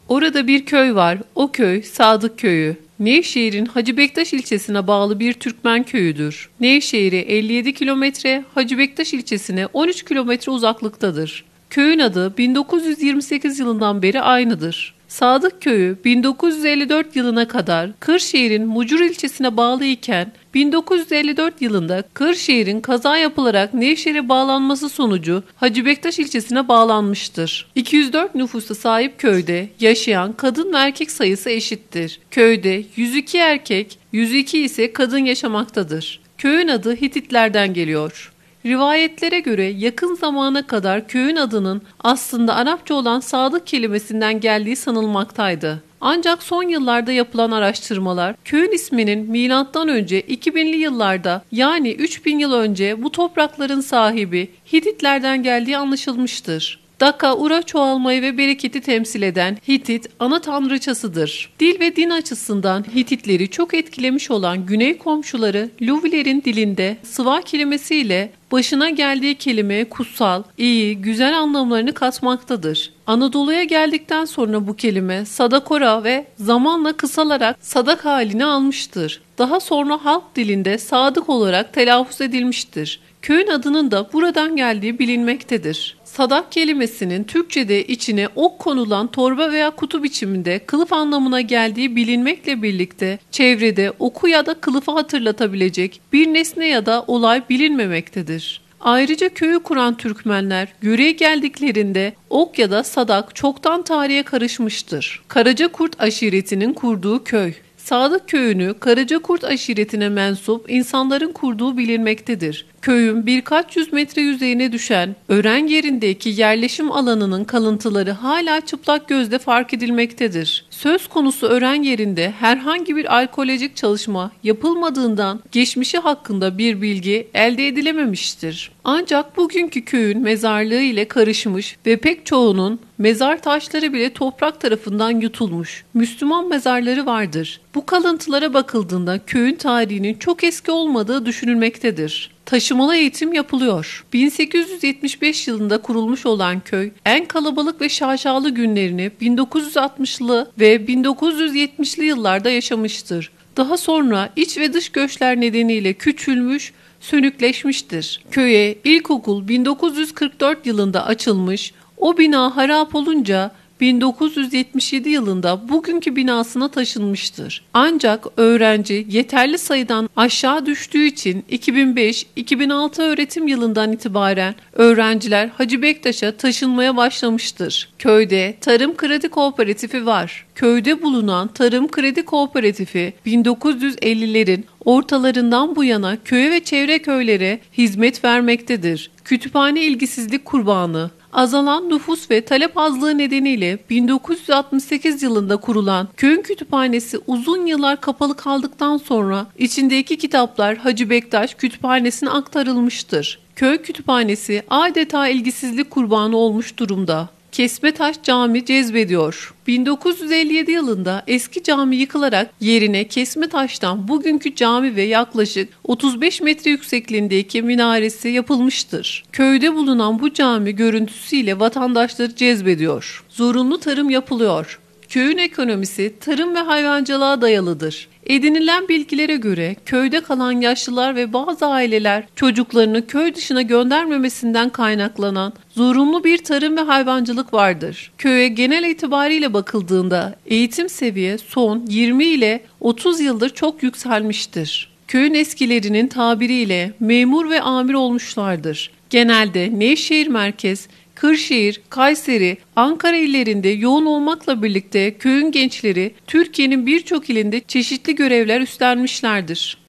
Orada bir köy var. O köy Sadık Köyü. Nevşehir'in Hacı Bektaş ilçesine bağlı bir Türkmen köyüdür. Nevşehir'e 57 kilometre, Hacı Bektaş ilçesine 13 kilometre uzaklıktadır. Köyün adı 1928 yılından beri aynıdır. Sadık Köyü 1954 yılına kadar Kırşehir'in Mucur ilçesine bağlı iken 1954 yılında Kırşehir'in kaza yapılarak Nevşehir'e bağlanması sonucu Hacı Bektaş ilçesine bağlanmıştır. 204 nüfusa sahip köyde yaşayan kadın ve erkek sayısı eşittir. Köyde 102 erkek, 102 ise kadın yaşamaktadır. Köyün adı Hititlerden geliyor. Rivayetlere göre yakın zamana kadar köyün adının aslında Arapça olan sadık kelimesinden geldiği sanılmaktaydı. Ancak son yıllarda yapılan araştırmalar köyün isminin M.Ö. 2000'li yıllarda yani 3000 yıl önce bu toprakların sahibi Hititlerden geldiği anlaşılmıştır. Daka, ura çoğalmayı ve bereketi temsil eden Hitit ana tanrıçasıdır. Dil ve din açısından Hititleri çok etkilemiş olan güney komşuları Luvilerin dilinde sıva kelimesiyle başına geldiği kelime kutsal, iyi, güzel anlamlarını katmaktadır. Anadolu'ya geldikten sonra bu kelime Sadakora ve zamanla kısalarak Sadak halini almıştır. Daha sonra halk dilinde Sadık olarak telaffuz edilmiştir. Köyün adının da buradan geldiği bilinmektedir. Sadak kelimesinin Türkçe'de içine ok konulan torba veya kutu biçiminde kılıf anlamına geldiği bilinmekle birlikte çevrede oku ya da kılıfı hatırlatabilecek bir nesne ya da olay bilinmemektedir. Ayrıca köyü kuran Türkmenler yöreye geldiklerinde ok ya da sadak çoktan tarihe karışmıştır. Karacakurt aşiretinin kurduğu köy. Sadık köyünü Karacakurt aşiretine mensup insanların kurduğu bilinmektedir. Köyün birkaç yüz metre yüzeyine düşen ören yerindeki yerleşim alanının kalıntıları hala çıplak gözle fark edilmektedir. Söz konusu ören yerinde herhangi bir arkeolojik çalışma yapılmadığından geçmişi hakkında bir bilgi elde edilememiştir. Ancak bugünkü köyün mezarlığı ile karışmış ve pek çoğunun mezar taşları bile toprak tarafından yutulmuş Müslüman mezarları vardır. Bu kalıntılara bakıldığında köyün tarihinin çok eski olmadığı düşünülmektedir. Taşımalı eğitim yapılıyor. 1875 yılında kurulmuş olan köy en kalabalık ve şaşalı günlerini 1960'lı ve 1970'li yıllarda yaşamıştır. Daha sonra iç ve dış göçler nedeniyle küçülmüş, sönükleşmiştir. Köye ilkokul 1944 yılında açılmış, o bina harap olunca 1977 yılında bugünkü binasına taşınmıştır. Ancak öğrenci yeterli sayıdan aşağı düştüğü için 2005-2006 öğretim yılından itibaren öğrenciler Hacı Bektaş'a taşınmaya başlamıştır. Köyde Tarım Kredi Kooperatifi var. Köyde bulunan Tarım Kredi Kooperatifi 1950'lerin ortalarından bu yana köye ve çevre köylere hizmet vermektedir. Kütüphane ilgisizlik kurbanı. Azalan nüfus ve talep azlığı nedeniyle 1968 yılında kurulan köyün kütüphanesi uzun yıllar kapalı kaldıktan sonra içindeki kitaplar Hacı Bektaş Kütüphanesi'ne aktarılmıştır. Köy kütüphanesi adeta ilgisizlik kurbanı olmuş durumda. Kesmetaş Cami cezbediyor. 1957 yılında eski cami yıkılarak yerine Kesmetaş'tan bugünkü cami ve yaklaşık 35 metre yüksekliğindeki minaresi yapılmıştır. Köyde bulunan bu cami görüntüsüyle vatandaşları cezbediyor. Zorunlu tarım yapılıyor. Köyün ekonomisi tarım ve hayvancılığa dayalıdır. Edinilen bilgilere göre köyde kalan yaşlılar ve bazı aileler çocuklarını köy dışına göndermemesinden kaynaklanan zorunlu bir tarım ve hayvancılık vardır. Köye genel itibariyle bakıldığında eğitim seviye son 20 ile 30 yıldır çok yükselmiştir. Köyün eskilerinin tabiriyle memur ve amir olmuşlardır. Genelde Nevşehir merkez, Kırşehir, Kayseri, Ankara illerinde yoğun olmakla birlikte köyün gençleri Türkiye'nin birçok ilinde çeşitli görevler üstlenmişlerdir.